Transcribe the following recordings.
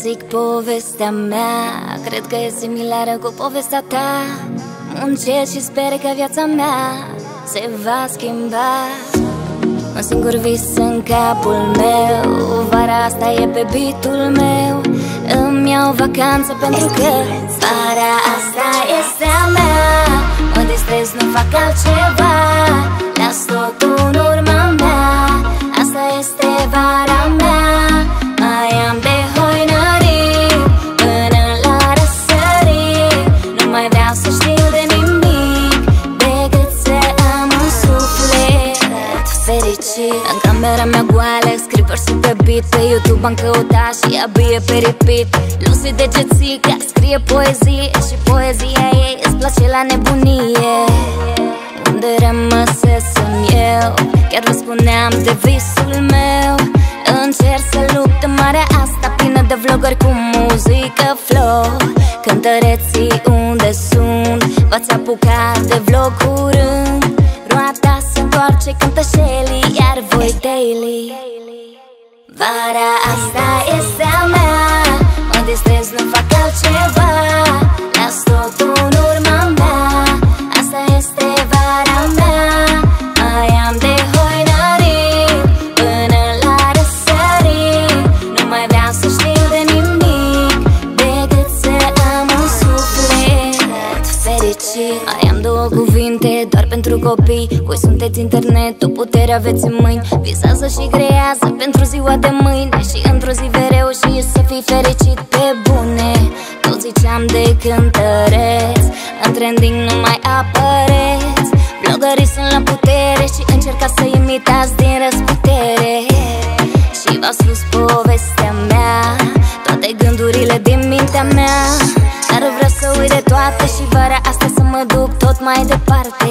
zic povestea mea, cred că e similară cu povestea ta. Muncesc și sper că viața mea se va schimba. Un singur vis în capul meu, vara asta e pe beat-ul meu. Îmi iau vacanță pentru că vara asta este a mea. Mă distrez, nu fac altceva, las totul în urma mea. Asta este vara mea. Mai am de hoinărit până la răsărit. Nu mai vreau să știu de nimic decât să am un suflet fericit. În camera mea goală scriu versuri pe beat. Pe YouTube am căutat și abia pe repeat. Lucy de Gețica scrie poezie și poezia ei îți place la nebunie. Unde rămăsesem eu, chiar vă spuneam de visul meu. Încerc să lupt în marea asta plină de vlogări cu muzică flow. Cântăreții unde sunt, v-ați apucat de vlog curând. Roata se întoarce, cântă Shelly, iar voi daily. Vara asta este a mea, mă distrez, nu fac altceva, las totul în urma mea. Asta este vara mea. Mai am de hoinărit până la răsărit. Nu mai vreau să știu de nimic decât să am un suflet fericit. Mai am două cuvinte doar pentru copii. Voi sunteți internet, o putere aveți în mâini. Visează și creează pentru ziua de mâine. Și într-o zi vei reuși să fii fericit pe bune. Toți ziceam de cântăreți, în trending nu mai apăreți. Vlogării sunt la putere și încercați să imitați din răsputere. Și v-au spus povestea mea, toate gândurile din mintea mea. Dar vreau să uit de toate și vara asta să mă duc tot mai departe.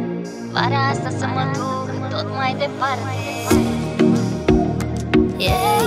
Vara asta să mă duc tot mai departe.